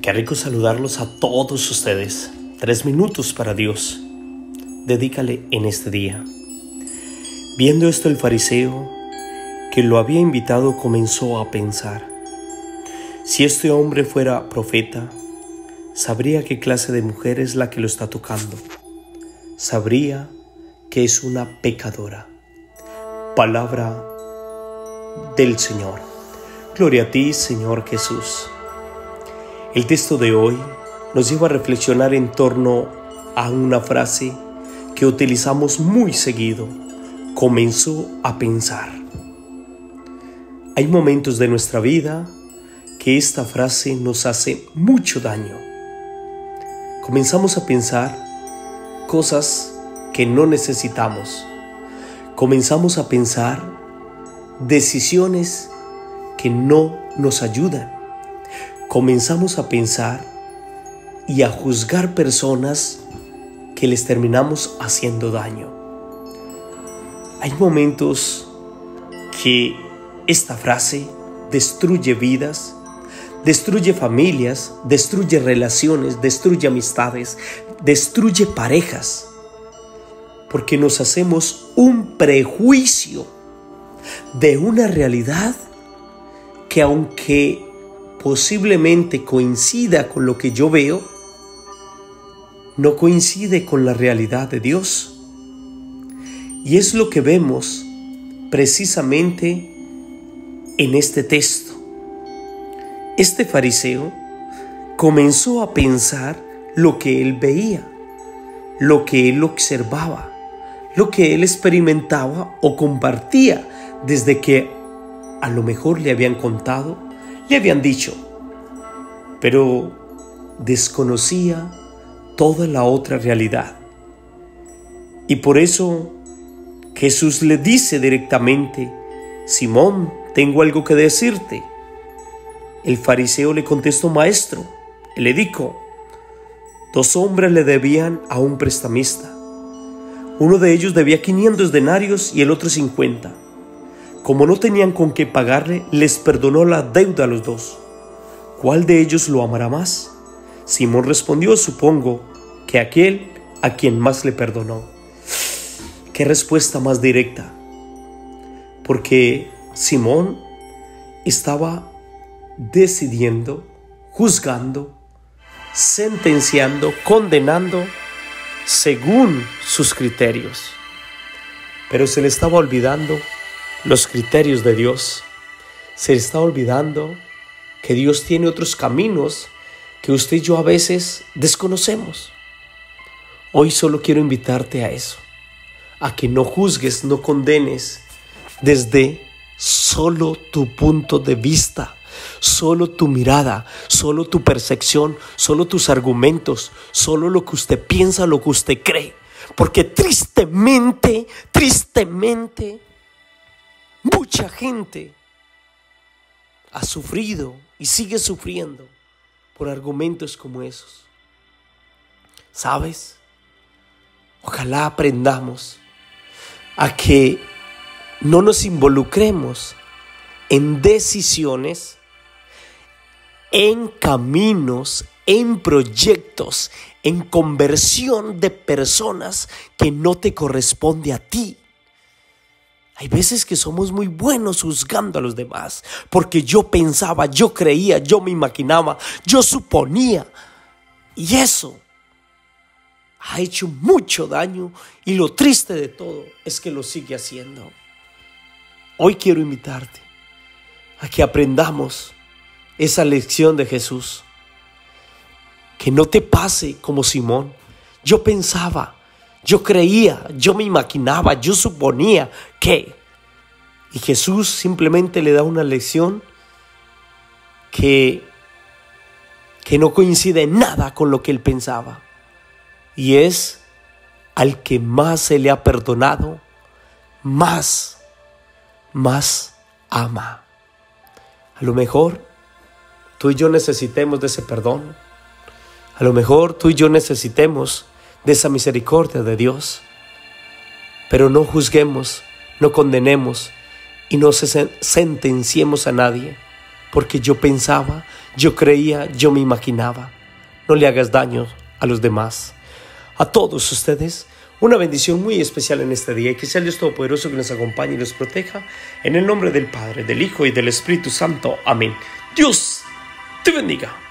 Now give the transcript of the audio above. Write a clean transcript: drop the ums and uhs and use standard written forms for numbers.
Qué rico saludarlos a todos ustedes. 3 minutos para Dios. Dedícale en este día. Viendo esto, el fariseo que lo había invitado comenzó a pensar: si este hombre fuera profeta, sabría qué clase de mujer es la que lo está tocando. Sabría que es una pecadora. Palabra del Señor. Gloria a ti, Señor Jesús. El texto de hoy nos lleva a reflexionar en torno a una frase que utilizamos muy seguido: comenzó a pensar. Hay momentos de nuestra vida que esta frase nos hace mucho daño. Comenzamos a pensar cosas que no necesitamos. Comenzamos a pensar decisiones que no nos ayudan. Comenzamos a pensar y a juzgar personas que les terminamos haciendo daño. Hay momentos que esta frase destruye vidas, destruye familias, destruye relaciones, destruye amistades, destruye parejas, porque nos hacemos un prejuicio de una realidad que, aunque posiblemente coincida con lo que yo veo, no coincide con la realidad de Dios. Y es lo que vemos precisamente en este texto. Este fariseo comenzó a pensar lo que él veía, lo que él observaba, lo que él experimentaba o compartía desde que a lo mejor le habían contado, le habían dicho, pero desconocía toda la otra realidad. Y por eso Jesús le dice directamente: Simón, tengo algo que decirte. El fariseo le contestó: maestro. Él le dijo: 2 hombres le debían a un prestamista. Uno de ellos debía 500 denarios y el otro 50. Como no tenían con qué pagarle, les perdonó la deuda a los 2. ¿Cuál de ellos lo amará más? Simón respondió: supongo que aquel a quien más le perdonó. Qué respuesta más directa. Porque Simón estaba decidiendo, juzgando, sentenciando, condenando según sus criterios. Pero se le estaba olvidando los criterios de Dios. Se le está olvidando que Dios tiene otros caminos que usted y yo a veces desconocemos. Hoy solo quiero invitarte a eso, a que no juzgues, no condenes desde solo tu punto de vista, solo tu mirada, solo tu percepción, solo tus argumentos, solo lo que usted piensa, lo que usted cree. Porque tristemente, mucha gente ha sufrido y sigue sufriendo por argumentos como esos. ¿Sabes? Ojalá aprendamos a que no nos involucremos en decisiones, en caminos, en proyectos, en conversión de personas que no te corresponde a ti. Hay veces que somos muy buenos juzgando a los demás, porque yo pensaba, yo creía, yo me imaginaba, yo suponía. Y eso ha hecho mucho daño, y lo triste de todo es que lo sigue haciendo. Hoy quiero invitarte a que aprendamos esa lección de Jesús. Que no te pase como Simón. Yo pensaba, yo creía, yo me imaginaba, yo suponía que... Y Jesús simplemente le da una lección que no coincide en nada con lo que él pensaba. Y es: al que más se le ha perdonado, más ama. A lo mejor tú y yo necesitemos de ese perdón. A lo mejor tú y yo necesitemos de esa misericordia de Dios. Pero no juzguemos, no condenemos y no sentenciemos a nadie. Porque yo pensaba, Yo creía, yo me imaginaba. No le hagas daño a los demás. A todos ustedes, una bendición muy especial en este día y que sea el Dios Todopoderoso que nos acompañe y nos proteja. En el nombre del Padre, del Hijo y del Espíritu Santo. Amén. Dios te bendiga.